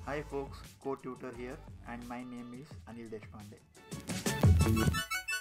Hi folks, co-tutor here and my name is Anil Deshpande.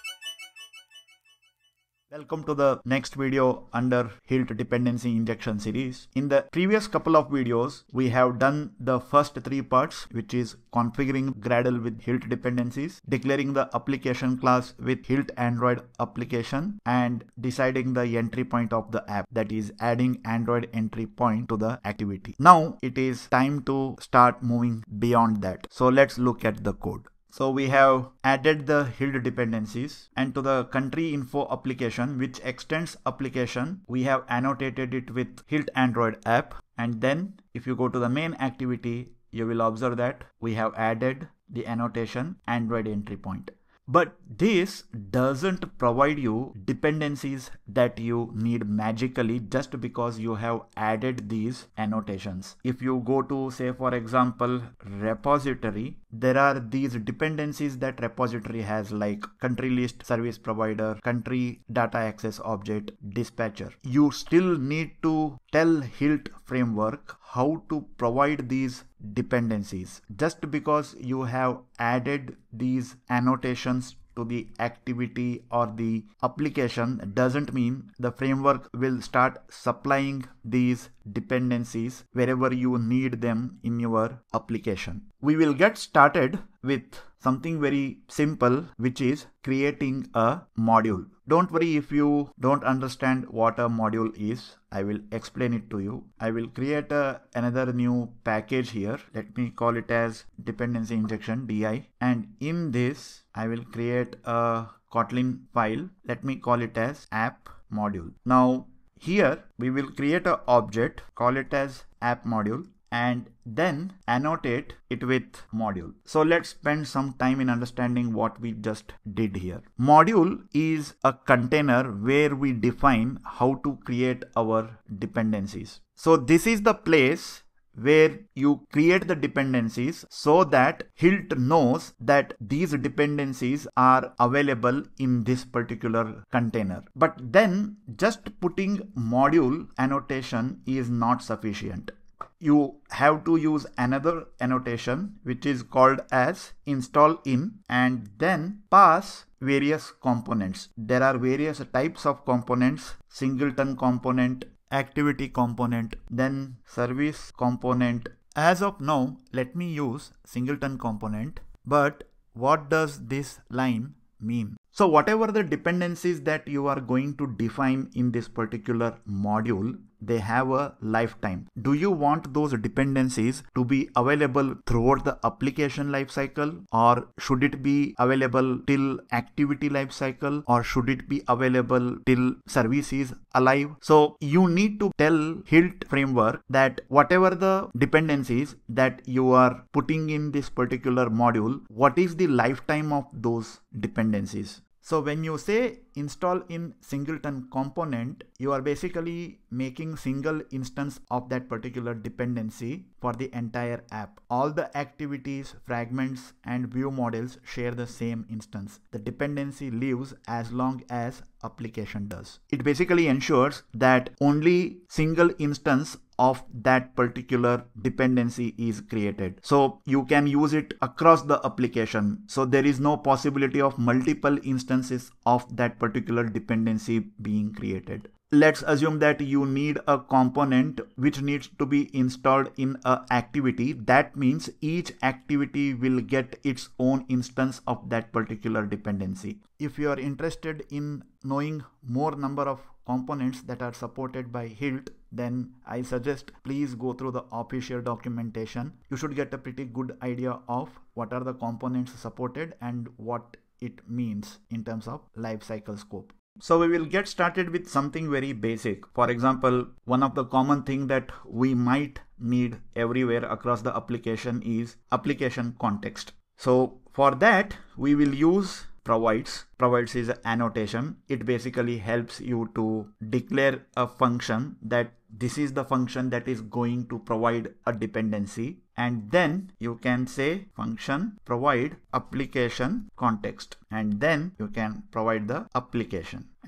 Welcome to the next video under HILT dependency injection series. In the previous couple of videos, we have done the first three parts, which is configuring Gradle with HILT dependencies, declaring the application class with HILT Android application, and deciding the entry point of the app, that is adding Android entry point to the activity. Now it is time to start moving beyond that. So let's look at the code. So we have added the HILT dependencies, and to the country info application, which extends application, we have annotated it with HILT Android app. And then if you go to the main activity, you will observe that we have added the annotation Android entry point. But this doesn't provide you dependencies that you need magically just because you have added these annotations. If you go to, say for example, repository, there are these dependencies that repository has, like country list, service provider, country data access object, dispatcher. You still need to tell HILT framework how to provide these dependencies. Just because you have added these annotations to the activity or the application doesn't mean the framework will start supplying these dependencies wherever you need them in your application. We will get started with something very simple, which is creating a module. Don't worry if you don't understand what a module is. I will explain it to you. I will create another new package here. Let me call it as dependency injection DI. And in this, I will create a Kotlin file. Let me call it as app module. Now here we will create an object, call it as app module, and then annotate it with module. So let's spend some time in understanding what we just did here. Module is a container where we define how to create our dependencies. So this is the place where you create the dependencies so that HILT knows that these dependencies are available in this particular container. But then just putting module annotation is not sufficient. You have to use another annotation which is called as install in, and then pass various components. There are various types of components: singleton component, activity component, then service component. As of now, let me use singleton component. But what does this line mean? So whatever the dependencies that you are going to define in this particular module, they have a lifetime. Do you want those dependencies to be available throughout the application lifecycle, or should it be available till activity lifecycle, or should it be available till service is alive? So you need to tell HILT framework that whatever the dependencies that you are putting in this particular module, what is the lifetime of those dependencies? So when you say install in singleton component, you are basically making single instance of that particular dependency for the entire app. All the activities, fragments, and view models share the same instance. The dependency lives as long as application does. It basically ensures that only single instance of that particular dependency is created. So you can use it across the application. So there is no possibility of multiple instances of that particular dependency being created. Let's assume that you need a component which needs to be installed in an activity. That means each activity will get its own instance of that particular dependency. If you are interested in knowing more number of components that are supported by HILT, then I suggest please go through the official documentation. You should get a pretty good idea of what are the components supported and what it means in terms of lifecycle scope. So we will get started with something very basic. For example, one of the common thing that we might need everywhere across the application is application context. So for that, we will use provides. Provides is an annotation. It basically helps you to declare a function that this is the function that is going to provide a dependency, and then you can say function provide application context, and then you can provide the application. And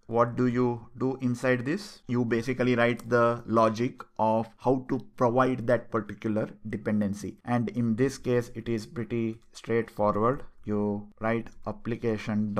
what do you do inside this? You basically write the logic of how to provide that particular dependency. And in this case, it is pretty straightforward. You write application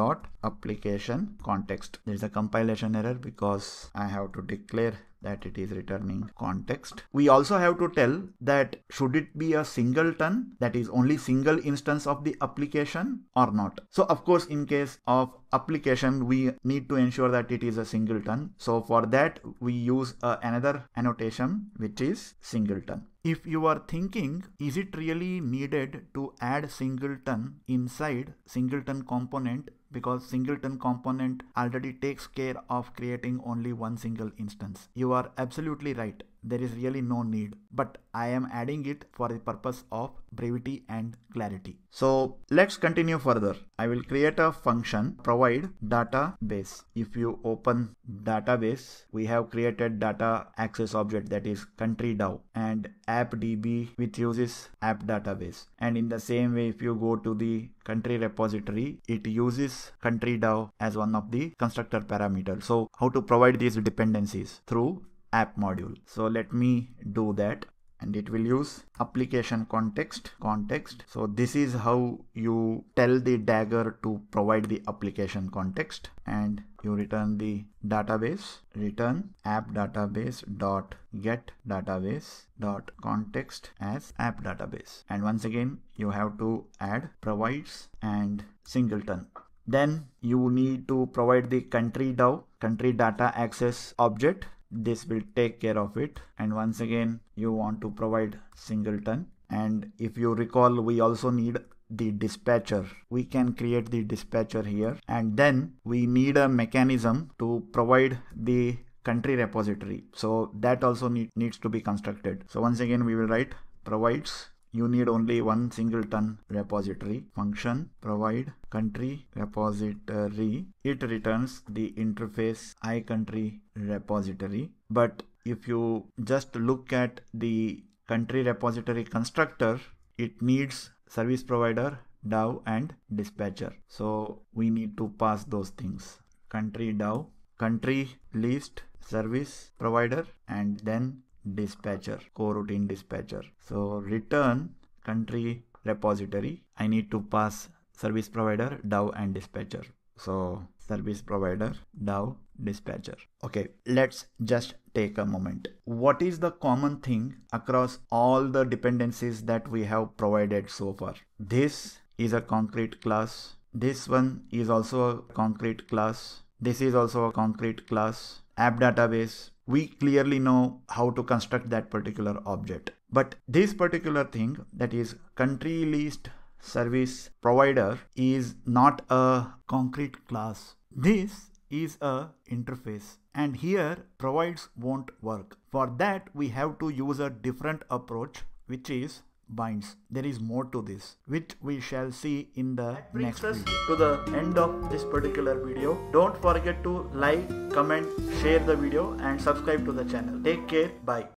context. There's a compilation error because I have to declare that it is returning context. We also have to tell that should it be a singleton, that is only single instance of the application, or not. So of course, in case of application, we need to ensure that it is a singleton. So for that, we use another annotation, which is singleton. If you are thinking, is it really needed to add singleton inside singleton component, because singleton component already takes care of creating only one single instance? You are absolutely right. There is really no need, but I am adding it for the purpose of brevity and clarity. So let's continue further. I will create a function provide database. If you open database, we have created data access object, that is country DAO, and appdb, which uses app database. And in the same way, if you go to the country repository, it uses country DAO as one of the constructor parameters. So how to provide these dependencies? Through app module. So let me do that, and it will use application context. So this is how you tell the Dagger to provide the application context, and you return the database, return app database dot get database dot context as app database. And once again, you have to add provides and singleton. Then you need to provide the country DAO, country data access object. This will take care of it. And once again, you want to provide singleton. And if you recall, we also need the dispatcher. We can create the dispatcher here, and then we need a mechanism to provide the country repository. So that also needs to be constructed. So once again, we will write provides. You need only one singleton repository. Function provide country repository. It returns the interface iCountry repository. But if you just look at the country repository constructor, it needs service provider, DAO, and dispatcher. So we need to pass those things. Country DAO, country list, service provider, and then dispatcher, coroutine dispatcher. So return country repository. I need to pass service provider, DAO, and dispatcher. So service provider, DAO, dispatcher. Okay, let's just take a moment. What is the common thing across all the dependencies that we have provided so far? This is a concrete class. This one is also a concrete class. This is also a concrete class. App database, we clearly know how to construct that particular object. But this particular thing, that is country list service provider, is not a concrete class. This is a interface, and here provides won't work. For that, we have to use a different approach, which is binds. There is more to this, which we shall see in the next video. To the end of this particular video. Don't forget to like, comment, share the video, and subscribe to the channel. Take care. Bye.